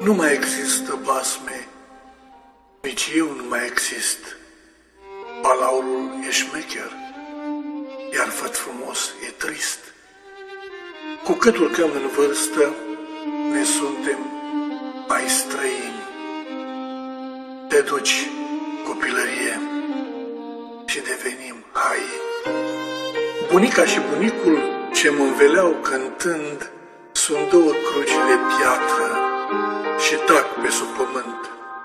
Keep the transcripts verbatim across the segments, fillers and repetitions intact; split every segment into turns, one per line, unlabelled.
Nu mai există basme, nici eu nu mai exist. Balaurul e șmecher, iar făt frumos e trist. Cu cât urcăm în vârstă, ne suntem mai străini. Te duci, copilărie, și devenim hai. Bunica și bunicul ce mă înveleau cântând sunt două cruci de piatră și tac pe sub pământ.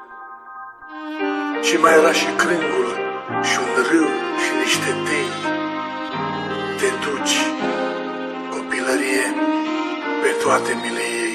Și mai era și crângul și un râu și niște tei. Te duci, copilărie, pe toate mile ei.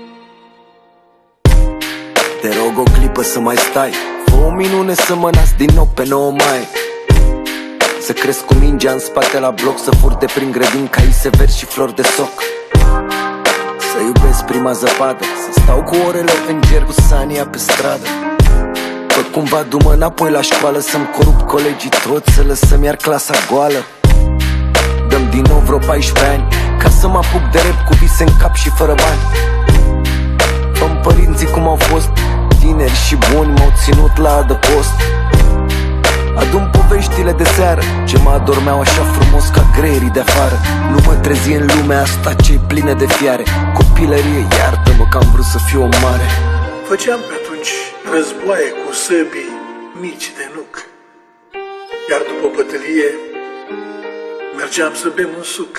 Te rog o clipă să mai stai, fă o minune să mă nasc din nou pe nouă mai. Să cresc cu mingea în spate la bloc, să fur de prin grădini caise verzi și flori de soc. Să iubesc prima zăpadă, să stau cu orele în ger cu Sania pe stradă. Fă cumva du-mă înapoi la școală, să-mi corup colegii toți, să lăsăm iar clasa goală. Dăm din nou vreo paisprezece ani, ca să mă apuc de rap cu vise în cap și fără bani. Fă-mi părinții cum au fost, tineri și buni, m-au ținut la adăpost. Adu-mi poveștile de seară, ce mă adormeau așa frumos ca greierii de afară. Nu mă trezi în lumea asta ce-i plină de fiare. Copilărie, iartă-mă că am vrut să fiu om mare.
Făceam pe atunci războaie cu săbii mici de nuc, iar după bătălie mergeam să bem un suc.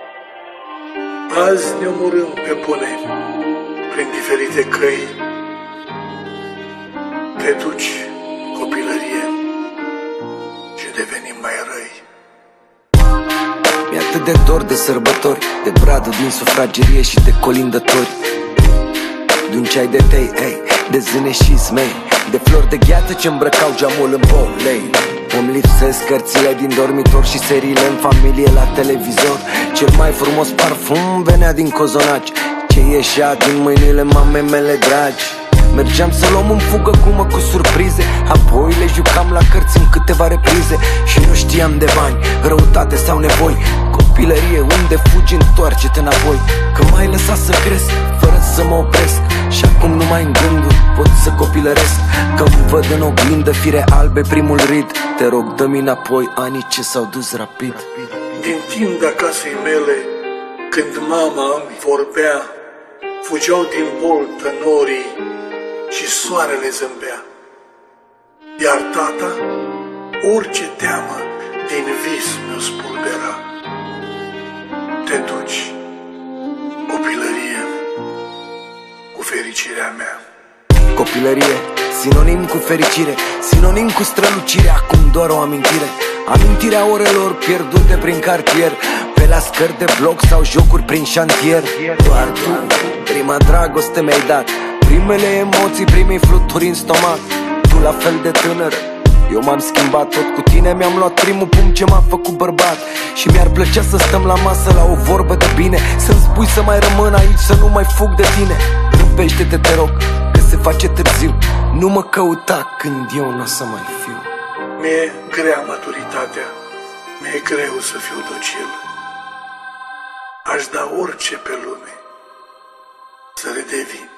Azi ne omorâm pe bune prin diferite căi. Te duci, copilărie, și devenim mai răi.
Mi-e atât de dor de sărbători, de bradul din sufragerie și de colindători, de un ceai de tei, ei, de zâne și smei, de flori de gheață ce îmbrăcau geamul în polei. Îmi lipsesc cărțile din dormitor și seriile în familie la televizor. Cel mai frumos parfum venea din cozonaci, ce ieșea din mâinile mamei mele dragi. Mergeam să luăm în fugă gumă cu surprize, apoi le jucam la cărți în câteva reprize. Și nu știam de bani, răutate sau nevoi. Copilărie, unde fugi, întoarce-te înapoi. Că m-ai lăsat să cresc, fără să mă opresc. Și acum numai în gânduri pot să copilăresc. Că-mi văd în oglindă fire albe primul rid. Te rog, dă-mi înapoi anii ce s-au dus rapid.
Din timp de acasei mele, când mama îmi vorbea, fugeau din boltă norii și soarele zâmbea. Iar tata, orice teamă din vis mi-o spulbera. Te duci, copilărie, cu fericirea mea.
Copilărie, sinonim cu fericire, sinonim cu strălucire, acum doar o amintire. Amintirea orelor pierdute prin cartier, pe la scări de bloc sau jocuri prin șantier. Doar tu, prima dragoste mi-ai dat, primele emoții, primii fluturi în stomac. Tu la fel de tânăr, eu m-am schimbat tot cu tine. Mi-am luat primul punct ce m-a făcut bărbat. Și mi-ar plăcea să stăm la masă la o vorbă de bine, să-mi spui să mai rămân aici, să nu mai fug de tine. Grăbește-te, te rog, că se face târziu. Nu mă căuta când eu n-o să mai fiu.
Mi-e grea maturitatea, mi-e greu să fiu docil. Aș da orice pe lume să redevin